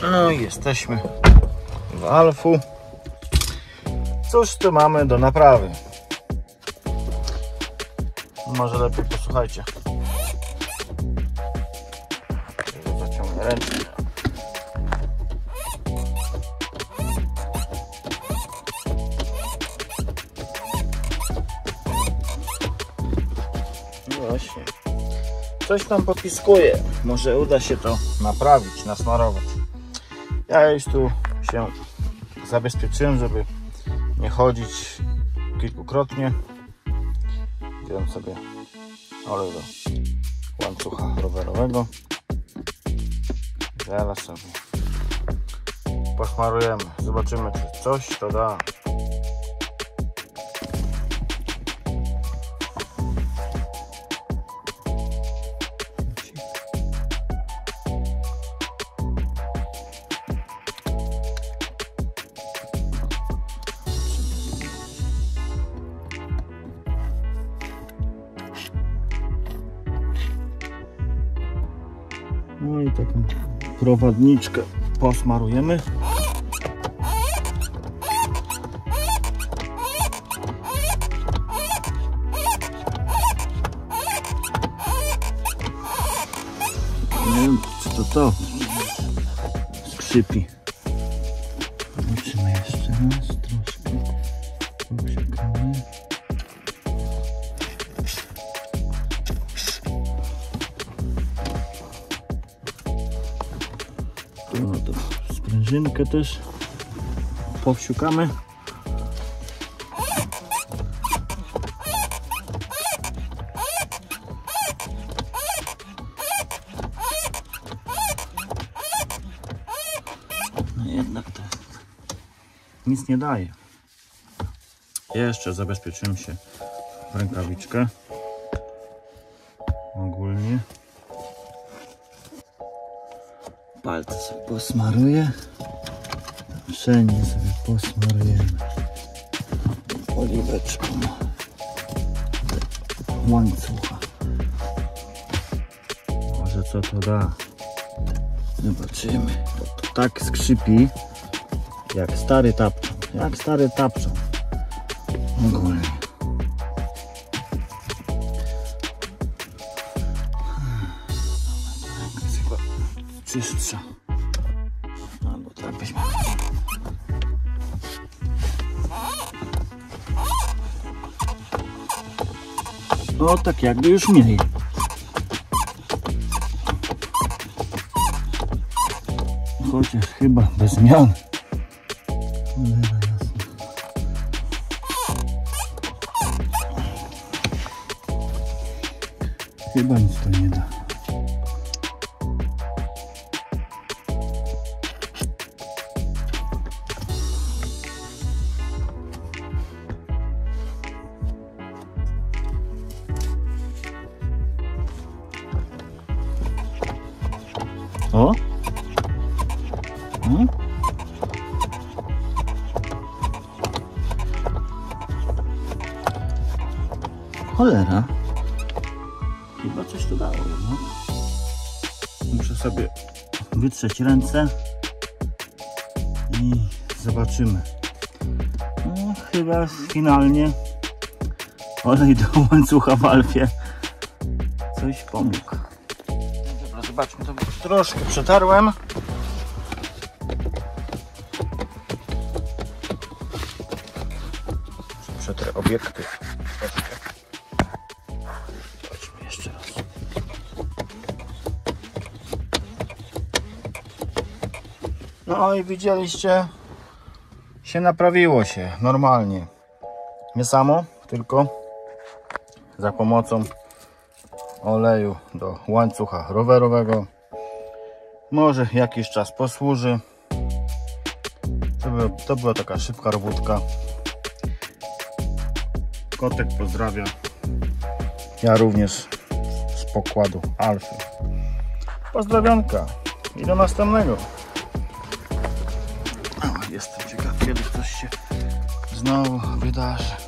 No i jesteśmy w Alfu. Cóż tu mamy do naprawy? Może lepiej posłuchajcie. Zaciągnę ręcznie. No właśnie. Coś tam popiskuje. Może uda się to naprawić, nasmarować. Ja już tu się zabezpieczyłem, żeby nie chodzić kilkukrotnie. Wziąłem sobie olej do łańcucha rowerowego. Zaraz sobie posmarujemy. Zobaczymy, czy coś to da. No i taką prowadniczkę posmarujemy. Nie wiem, czy to skrzypi. Zobaczymy jeszcze raz troszkę. Posiekamy. No to sprężynkę też powsiukamy. No jednak to nic nie daje. Jeszcze zabezpieczymy się w rękawiczkę. Ogólnie palce sobie posmaruję. Wszędzie sobie posmarujemy oliweczką łańcucha. Może co to da? Zobaczymy. To tak skrzypi jak stary tapczan. Jak stary tapczan. Ogólnie. Jest chyba czystsza. Albo tak byśmy. O, tak jakby już mniej. Chociaż chyba bez zmian. Cholera jasna. Chyba nic to nie da. O? No? Cholera. Chyba coś tu dało, no. Muszę sobie wytrzeć ręce i zobaczymy. No, chyba finalnie olej do łańcucha w Alfie coś pomógł. Dobra, zobaczmy, to troszkę przetarłem. Przetrę obiekty. Zobaczmy jeszcze raz. No i widzieliście, się naprawiło się normalnie. Nie samo, tylko za pomocą oleju do łańcucha rowerowego. Może jakiś czas posłuży. To była taka szybka robótka. Kotek pozdrawia. Ja również z pokładu Alfy. Pozdrawionka i do następnego. Jestem ciekaw, kiedy coś się znowu wydarzy.